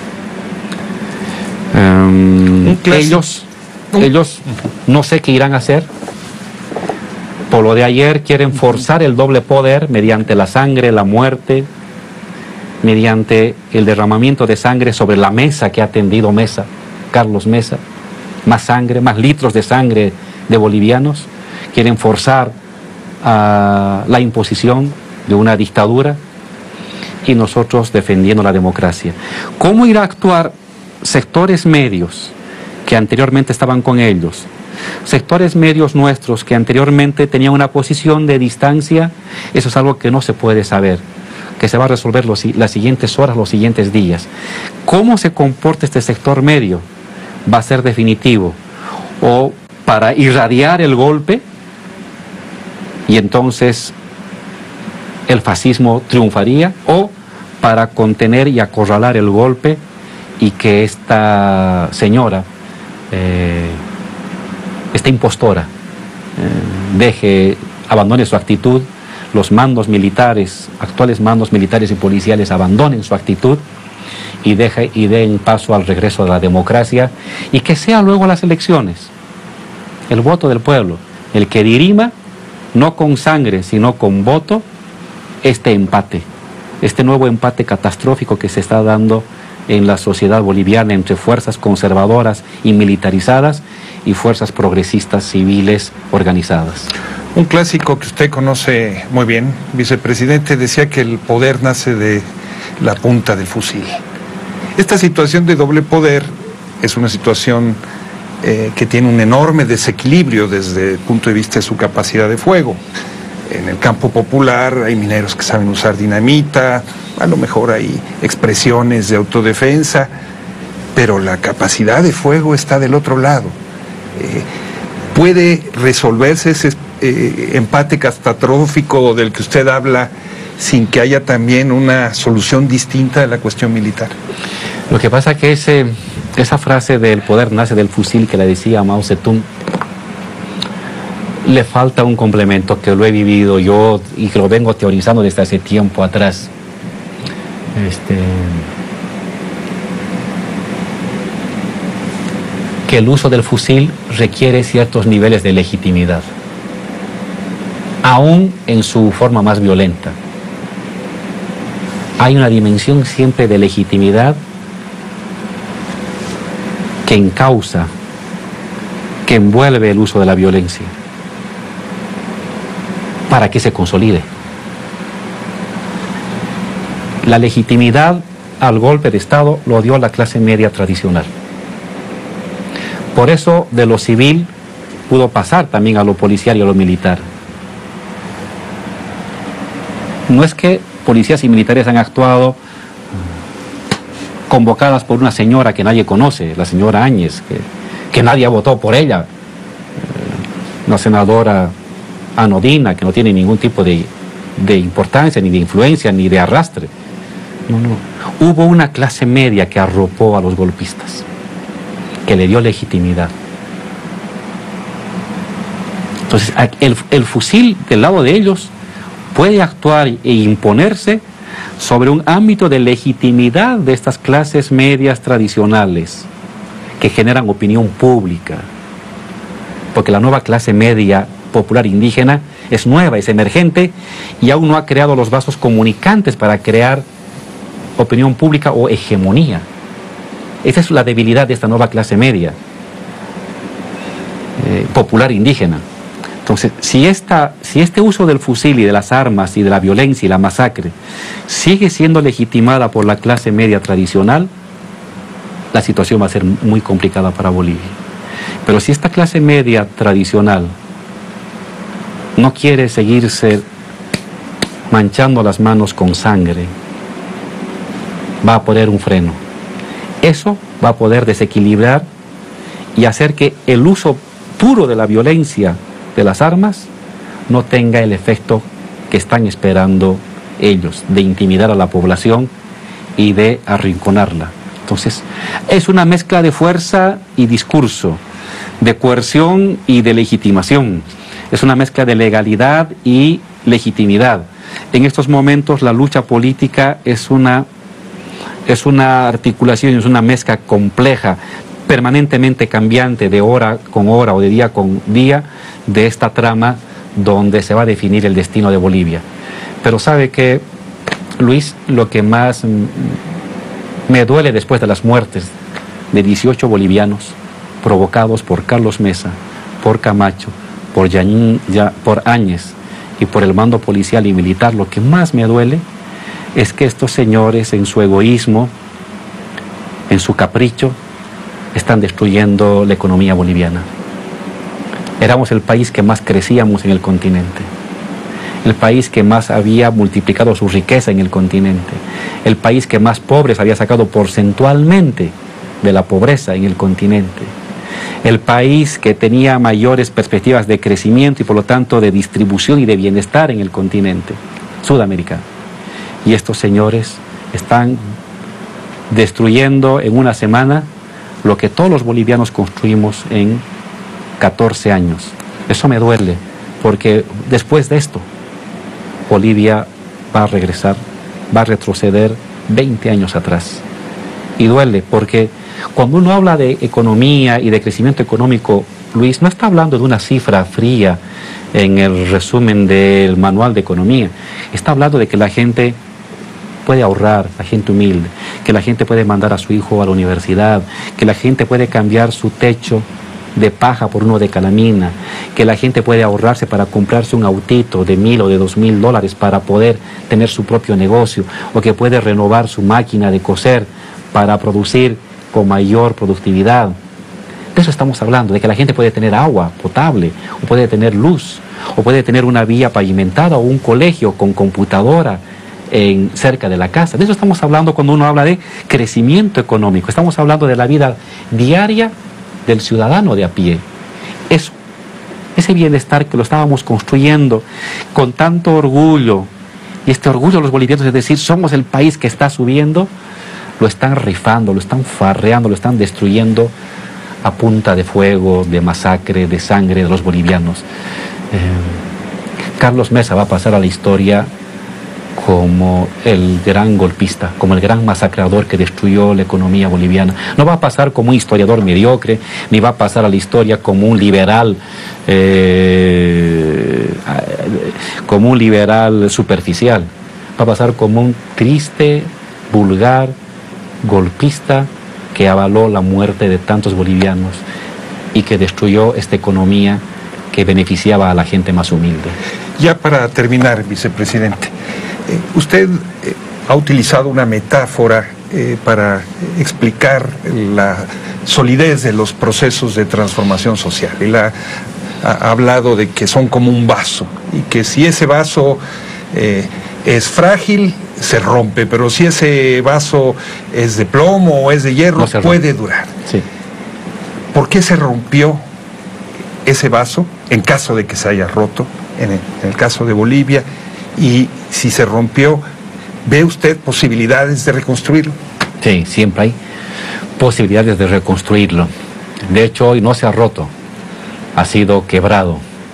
Ellos no sé qué irán a hacer. Por lo de ayer quieren forzar el doble poder mediante la sangre, la muerte, mediante el derramamiento de sangre sobre la mesa que ha tendido Carlos Mesa, más sangre, más litros de sangre de bolivianos. Quieren forzar la imposición de una dictadura y nosotros defendiendo la democracia. ¿Cómo irá a actuar sectores medios que anteriormente estaban con ellos? Sectores medios nuestros que anteriormente tenían una posición de distancia. Eso es algo que no se puede saber, que se va a resolver las siguientes horas, los siguientes días. ¿Cómo se comporta este sector medio? Va a ser definitivo. O para irradiar el golpe y entonces el fascismo triunfaría, o para contener y acorralar el golpe y que esta señora, esta impostora, abandone su actitud, los mandos militares, actuales mandos militares y policiales abandonen su actitud y den paso al regreso de la democracia, y que sea luego las elecciones, el voto del pueblo, el que dirima, no con sangre, sino con voto, este empate, este nuevo empate catastrófico que se está dando en la sociedad boliviana entre fuerzas conservadoras y militarizadas y fuerzas progresistas civiles organizadas. Un clásico que usted conoce muy bien, vicepresidente, decía que el poder nace de la punta del fusil. Esta situación de doble poder es una situación que tiene un enorme desequilibrio desde el punto de vista de su capacidad de fuego. En el campo popular hay mineros que saben usar dinamita, a lo mejor hay expresiones de autodefensa, pero la capacidad de fuego está del otro lado. ¿Puede resolverse ese empate catastrófico del que usted habla sin que haya también una solución distinta de la cuestión militar? Lo que pasa es que esa frase del poder nace del fusil que le decía Mao Zedong, le falta un complemento que lo he vivido yo y que lo vengo teorizando desde hace tiempo atrás. Que el uso del fusil requiere ciertos niveles de legitimidad, aún en su forma más violenta. Hay una dimensión siempre de legitimidad que encausa, que envuelve el uso de la violencia para que se consolide. La legitimidad al golpe de Estado lo dio la clase media tradicional. Por eso de lo civil pudo pasar también a lo policial y a lo militar. No es que policías y militares han actuado convocadas por una señora que nadie conoce, la señora Áñez, que nadie votó por ella, una senadora anodina que no tiene ningún tipo de importancia, ni de influencia, ni de arrastre. No. Hubo una clase media que arropó a los golpistas, que le dio legitimidad. Entonces, el fusil del lado de ellos puede actuar e imponerse sobre un ámbito de legitimidad de estas clases medias tradicionales que generan opinión pública, porque la nueva clase media popular indígena es nueva, es emergente y aún no ha creado los vasos comunicantes para crear opinión pública o hegemonía. Esa es la debilidad de esta nueva clase media popular indígena. Entonces, si este uso del fusil y de las armas y de la violencia y la masacre sigue siendo legitimada por la clase media tradicional, la situación va a ser muy complicada para Bolivia. Pero si esta clase media tradicional no quiere seguirse manchando las manos con sangre, va a poner un freno. Eso va a poder desequilibrar y hacer que el uso puro de la violencia de las armas no tenga el efecto que están esperando ellos, de intimidar a la población y de arrinconarla. Entonces, es una mezcla de fuerza y discurso, de coerción y de legitimación. Es una mezcla de legalidad y legitimidad. En estos momentos la lucha política es una articulación, es una mezcla compleja, permanentemente cambiante de hora con hora o de día con día de esta trama donde se va a definir el destino de Bolivia. Pero sabe que, Luis, lo que más me duele después de las muertes de 18 bolivianos provocados por Carlos Mesa, por Camacho, por Áñez y por el mando policial y militar, lo que más me duele es que estos señores en su egoísmo, en su capricho, están destruyendo la economía boliviana. Éramos el país que más crecíamos en el continente, el país que más había multiplicado su riqueza en el continente, el país que más pobres había sacado porcentualmente de la pobreza en el continente, el país que tenía mayores perspectivas de crecimiento y por lo tanto de distribución y de bienestar en el continente sudamericano. Y estos señores están destruyendo en una semana lo que todos los bolivianos construimos en 14 años. Eso me duele, porque después de esto, Bolivia va a regresar, va a retroceder 20 años atrás. Y duele, porque cuando uno habla de economía y de crecimiento económico, Luis, no está hablando de una cifra fría en el resumen del manual de economía. Está hablando de que la gente puede ahorrar, la gente humilde, que la gente puede mandar a su hijo a la universidad, que la gente puede cambiar su techo de paja por uno de calamina, que la gente puede ahorrarse para comprarse un autito de $1,000 o de $2,000 para poder tener su propio negocio, o que puede renovar su máquina de coser para producir con mayor productividad. De eso estamos hablando, de que la gente puede tener agua potable, o puede tener luz, o puede tener una vía pavimentada o un colegio con computadora cerca de la casa. De eso estamos hablando cuando uno habla de crecimiento económico. Estamos hablando de la vida diaria del ciudadano de a pie. Eso, ese bienestar que lo estábamos construyendo con tanto orgullo, y este orgullo de los bolivianos es decir, somos el país que está subiendo, lo están rifando, lo están farreando, lo están destruyendo a punta de fuego, de masacre, de sangre de los bolivianos. Carlos Mesa va a pasar a la historia como el gran golpista, como el gran masacrador que destruyó la economía boliviana. No va a pasar como un historiador mediocre, ni va a pasar a la historia como un liberal superficial. Va a pasar como un triste, vulgar, golpista que avaló la muerte de tantos bolivianos y que destruyó esta economía que beneficiaba a la gente más humilde. Ya para terminar, vicepresidente, usted ha utilizado una metáfora para explicar la solidez de los procesos de transformación social. Él ha hablado de que son como un vaso y que si ese vaso es frágil, se rompe, pero si ese vaso es de plomo o es de hierro, no puede durar. Sí. ¿Por qué se rompió ese vaso en caso de que se haya roto, en el caso de Bolivia? Y si se rompió, ¿ve usted posibilidades de reconstruirlo? Sí, siempre hay posibilidades de reconstruirlo. De hecho, hoy no se ha roto, ha sido quebrado.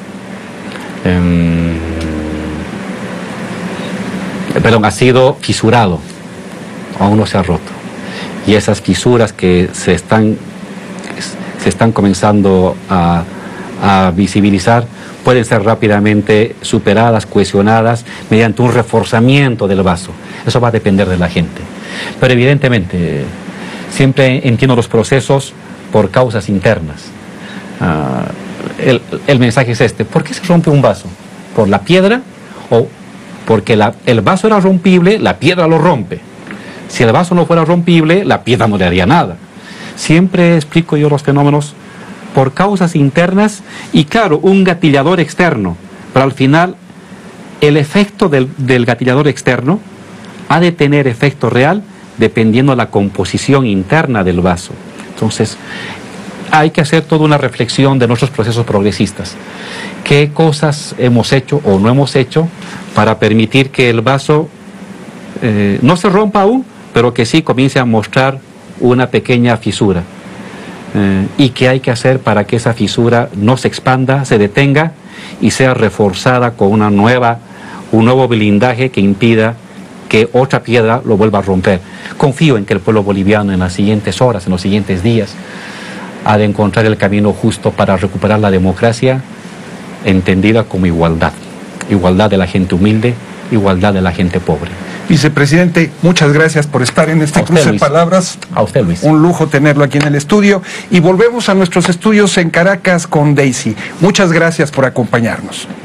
Ha sido fisurado, aún no se ha roto. Y esas fisuras que se están comenzando a visibilizar pueden ser rápidamente superadas, cohesionadas mediante un reforzamiento del vaso. Eso va a depender de la gente. Pero evidentemente, siempre entiendo los procesos por causas internas. el mensaje es este: ¿por qué se rompe un vaso? ¿Por la piedra o porque el vaso era rompible, la piedra lo rompe? Si el vaso no fuera rompible, la piedra no le haría nada. Siempre explico yo los fenómenos por causas internas y, claro, un gatillador externo, pero al final el efecto del gatillador externo ha de tener efecto real dependiendo de la composición interna del vaso. Entonces, hay que hacer toda una reflexión de nuestros procesos progresistas. ¿Qué cosas hemos hecho o no hemos hecho para permitir que el vaso no se rompa aún, pero que sí comience a mostrar una pequeña fisura? ¿Y qué hay que hacer para que esa fisura no se expanda, se detenga y sea reforzada con un nuevo blindaje que impida que otra piedra lo vuelva a romper? Confío en que el pueblo boliviano en las siguientes horas, en los siguientes días, ha de encontrar el camino justo para recuperar la democracia entendida como igualdad. Igualdad de la gente humilde, igualdad de la gente pobre. Vicepresidente, muchas gracias por estar en este cruce de palabras. A usted, Luis. Un lujo tenerlo aquí en el estudio. Y volvemos a nuestros estudios en Caracas con Daisy. Muchas gracias por acompañarnos.